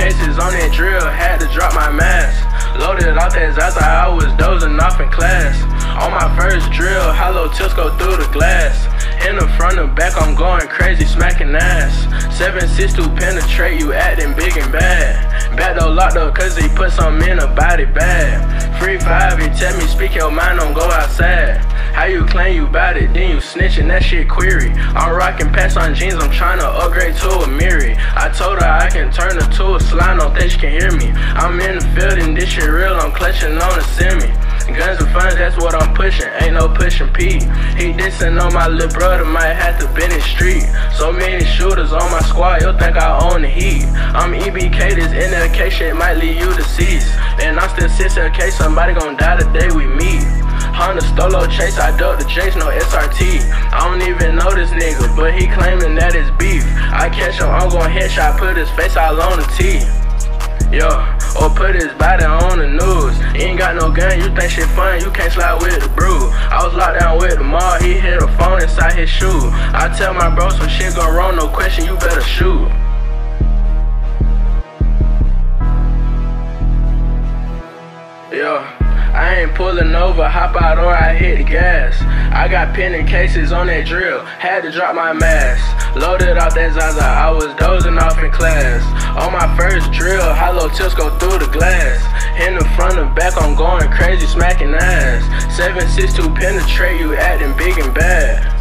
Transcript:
cases on that drill, had to drop my mask. Loaded off that Zaza, I was dozing off in class. On my first drill, hollow tips go through the glass. In the front and back, I'm going crazy, smacking ass. 7.6 to penetrate, you acting big and bad. Back door locked up cause he put something in a body bag. Free 5, he tell me speak your mind, don't go outside. How you claim you bout it, then you snitching, that shit query. I'm rocking pants on jeans, I'm trying to upgrade to a Miri. I told her I can turn her to a slide, don't think she can hear me. I'm in the field and this shit real, I'm clutching on a semi. Guns and funds, that's what I'm pushing, ain't no pushing P. He dissing on my little brother, might have to bend his street. So many shooters on my squad, you'll think I own the heat. I'm EBK, this Nlk shit might leave you deceased. And I'm still 6LK, somebody gon' die the day we meet. Honda Stolo chase, I duck the Jace, no SRT. I don't even know this nigga, but he claiming that it's beef. I catch him, I'm gon' headshot, put his face all on the T. Yo, or put his body on the news. You ain't got no gun, you think shit fun, you can't slide with the brew. I was locked down with the mall, he hit a phone inside his shoe. I tell my bro, some shit go wrong, no question, you better shoot. Yo, I ain't pulling over, hop out or I hit the gas. I got pending cases on that drill, had to drop my mask. Loaded off that Zaza, I was dozing off in class. On my first drill, hollow tips go through the glass. In the front and back, I'm going crazy, smacking ass. 7.6 to penetrate, you acting big and bad.